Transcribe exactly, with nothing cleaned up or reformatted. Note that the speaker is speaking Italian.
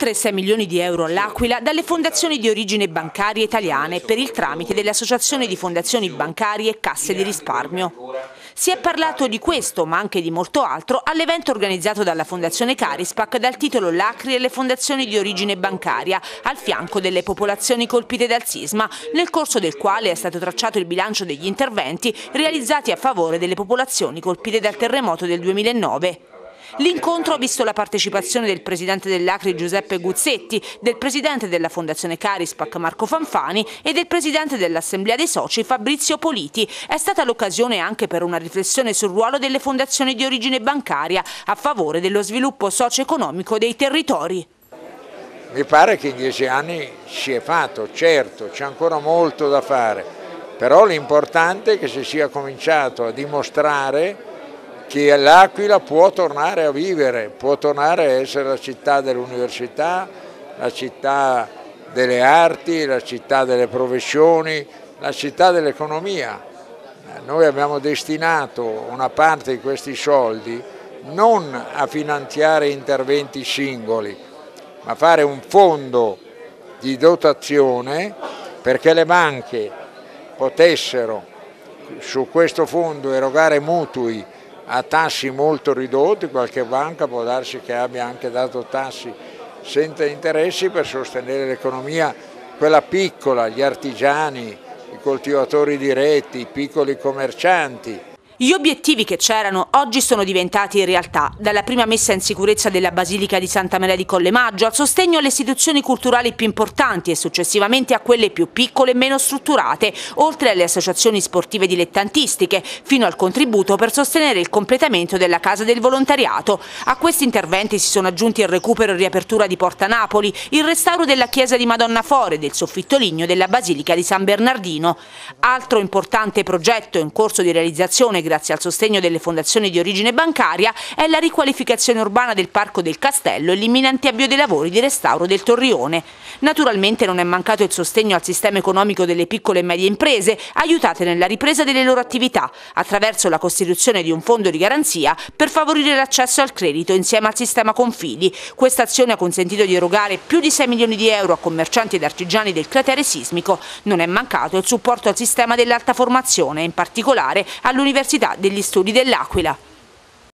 Oltre sei milioni di euro all'Aquila dalle fondazioni di origine bancaria italiane per il tramite delle associazioni di fondazioni bancarie e casse di risparmio. Si è parlato di questo, ma anche di molto altro, all'evento organizzato dalla Fondazione Carispac dal titolo L'Acri e le fondazioni di origine bancaria, al fianco delle popolazioni colpite dal sisma, nel corso del quale è stato tracciato il bilancio degli interventi realizzati a favore delle popolazioni colpite dal terremoto del duemilanove. L'incontro ha visto la partecipazione del presidente dell'Acri Giuseppe Guzzetti, del presidente della Fondazione Carispac Marco Fanfani e del presidente dell'Assemblea dei Soci Fabrizio Politi. È stata l'occasione anche per una riflessione sul ruolo delle fondazioni di origine bancaria a favore dello sviluppo socio-economico dei territori. Mi pare che in dieci anni si è fatto, certo, c'è ancora molto da fare, però l'importante è che si sia cominciato a dimostrare che l'Aquila può tornare a vivere, può tornare a essere la città dell'università, la città delle arti, la città delle professioni, la città dell'economia. Noi abbiamo destinato una parte di questi soldi non a finanziare interventi singoli, ma a fare un fondo di dotazione perché le banche potessero su questo fondo erogare mutui a tassi molto ridotti. Qualche banca può darsi che abbia anche dato tassi senza interessi per sostenere l'economia, quella piccola, gli artigiani, i coltivatori diretti, i piccoli commercianti. Gli obiettivi che c'erano oggi sono diventati realtà, dalla prima messa in sicurezza della Basilica di Santa Maria di Colle Maggio al sostegno alle istituzioni culturali più importanti e successivamente a quelle più piccole e meno strutturate, oltre alle associazioni sportive dilettantistiche, fino al contributo per sostenere il completamento della Casa del Volontariato. A questi interventi si sono aggiunti il recupero e riapertura di Porta Napoli, il restauro della chiesa di Madonna Fore e del soffitto ligneo della Basilica di San Bernardino. Altro importante progetto in corso di realizzazione grazie al sostegno delle fondazioni di origine bancaria, è la riqualificazione urbana del Parco del Castello e l'imminente avvio dei lavori di restauro del Torrione. Naturalmente non è mancato il sostegno al sistema economico delle piccole e medie imprese, aiutate nella ripresa delle loro attività, attraverso la costituzione di un fondo di garanzia per favorire l'accesso al credito insieme al sistema Confidi. Questa azione ha consentito di erogare più di sei milioni di euro a commercianti ed artigiani del cratere sismico. Non è mancato il supporto al sistema dell'alta formazione, in particolare all'Università degli Studi dell'Aquila.